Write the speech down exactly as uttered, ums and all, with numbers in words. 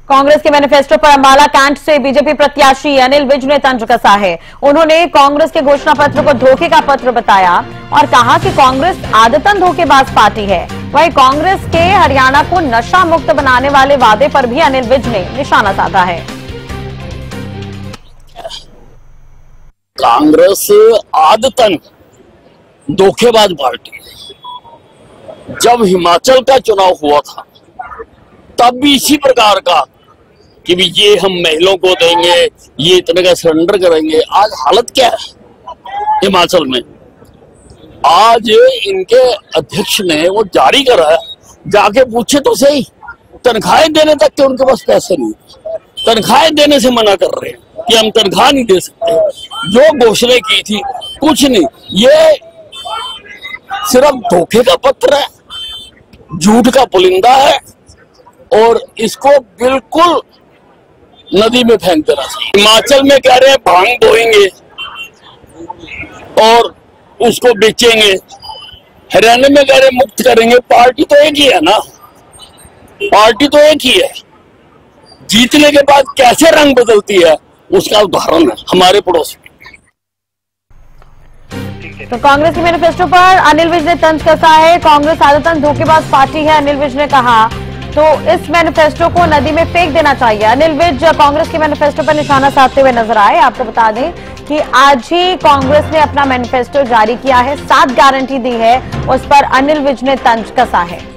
कांग्रेस के मैनिफेस्टो पर अंबाला कैंट से बीजेपी प्रत्याशी अनिल विज ने तंज कसा है। उन्होंने कांग्रेस के घोषणा पत्र को धोखे का पत्र बताया और कहा कि कांग्रेस आदतन धोखेबाज पार्टी है। वहीं कांग्रेस के हरियाणा को नशा मुक्त बनाने वाले वादे पर भी अनिल विज ने निशाना साधा है। कांग्रेस आदतन धोखेबाज पार्टी है। जब हिमाचल का चुनाव हुआ था तब भी इसी प्रकार का कि भी ये हम महिलाओं को देंगे, ये इतने का सरेंडर करेंगे। आज हालत क्या है हिमाचल में? आज इनके अध्यक्ष ने वो जारी करा है, जाके पूछे तो सही। तनख्वाहें देने तक के उनके पास पैसे नहीं, तनख्वाहें देने से मना कर रहे हैं कि हम तनख्वाह नहीं दे सकते। जो घोषणा की थी कुछ नहीं, ये सिर्फ धोखे का पत्र है, झूठ का पुलिंदा है और इसको बिल्कुल नदी में फेंक देना चाहिए। हिमाचल में कह रहे हैं भांग बोएंगे और उसको बेचेंगे, हरियाणा में कह रहे हैं मुक्त करेंगे। पार्टी तो एक ही है ना, पार्टी तो एक ही है। जीतने के बाद कैसे रंग बदलती है उसका उदाहरण है हमारे पड़ोस में। तो कांग्रेस के मैनिफेस्टो पर अनिल विज ने तंज कसा है। कांग्रेस आदतन धोखेबाज पार्टी है, अनिल विज ने कहा। तो इस मैनिफेस्टो को नदी में फेंक देना चाहिए। अनिल विज कांग्रेस के मैनिफेस्टो पर निशाना साधते हुए नजर आए। आपको बता दें कि आज ही कांग्रेस ने अपना मैनिफेस्टो जारी किया है, सात गारंटी दी है, उस पर अनिल विज ने तंज कसा है।